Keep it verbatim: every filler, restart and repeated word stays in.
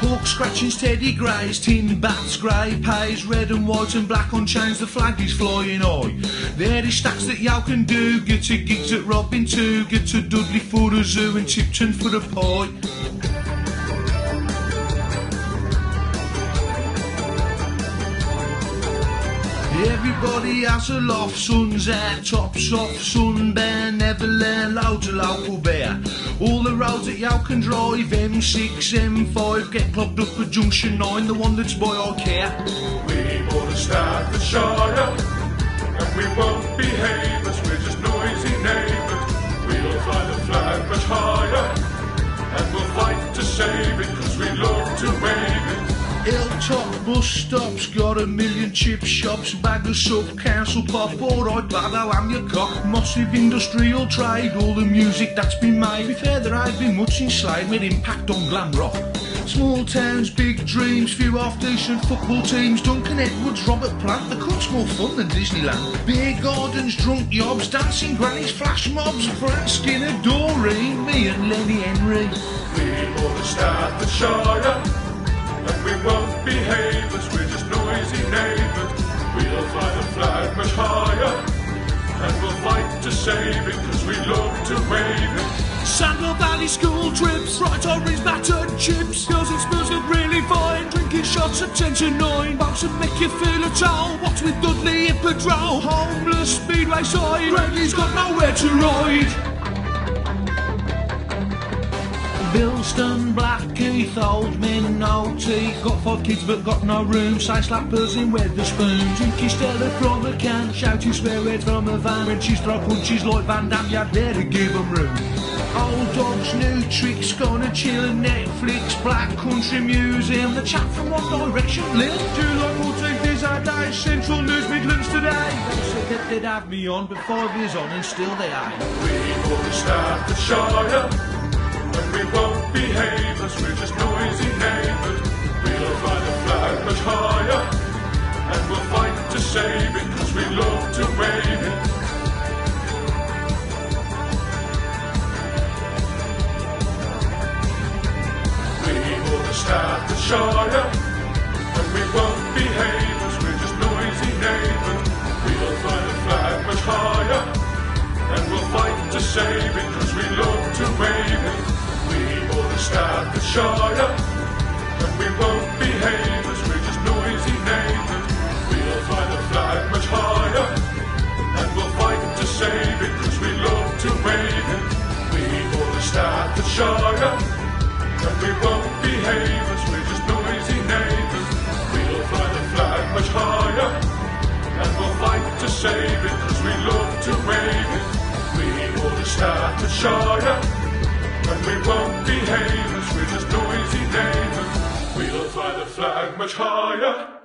Pork scratching steady greys, tin bats, grey pays, red and white and black on chains, the flag is flying high. There is stacks that y'all can do, get to gigs at Robin too, get to Dudley for the zoo and Tipton for the pie. Everybody has a loft, sun's out, tops off, sunbear, Neverland, loads of local beer. All the roads that y'all can drive, M six, M five, get clogged up at Junction nine, the one that's by IKEA. We want to start the Shire, and we won't behave as we're just noisy neighbours. We'll fly the flag much higher, and we'll fight to save it, cause we love to wave it. Hilltop bus stops, got a million chip shops, bag of sub, council pop, alright Babo, I'm your cock. Massive industrial trade, all the music that's been made. To be fair, there ain't been much enslaved, with impact on glam rock. Small towns, big dreams, few half-decent football teams, Duncan Edwards, Robert Plant, the cut's more fun than Disneyland. Beer gardens, drunk yobs, dancing grannies, flash mobs, Frank Skinner, Doreen, me and Lenny Henry. We want to start the Shire, and we won't behave as we're just noisy neighbours. We'll fly the flag much higher, and we'll fight to save it, cause we love to wave it. Sandal Valley school trips, bright orange battered chips, girls and spills look really fine, drinking shots at ten to nine, bounce and make you feel at all, what's with Dudley Hippodrome, homeless speedway side, Bradley's got nowhere to ride. Bilston, Blackheath, old men, no tea, got five kids but got no room, say slappers in Weatherspoon, drinking Stella from a can, shouting swear words from a van, when she's throw punches like Van Damme, you'd better give them room. Old dogs, new tricks, gonna chill and Netflix, Black Country Museum, the chap from One Direction, Lil. Do you like all take this our day, Central News Midlands today? They said that they'd have me on, but five years on and still they ain't. We want to start the Shire, and we won't behave as we're just noisy neighbours. We'll fly the flag much higher, and we'll fight to save it, cause we love to wave it. We want to start the Shire, and we won't behave as we're just noisy neighbours. We'll fly the flag much higher, and we'll fight to save it, cause we love to wave it. We want to start the Shire, and we won't behave as we're just noisy neighbours. We'll fly the flag much higher, and we'll fight to save it, cause we love to wave it. We want to start the Shire, and we won't behave as we're just noisy neighbours. We'll fly the flag much higher, and we'll fight to save it, cause we love to wave it. We want to start the Shire, and we won't behave as we're just noisy neighbours. We'll fly the flag much higher,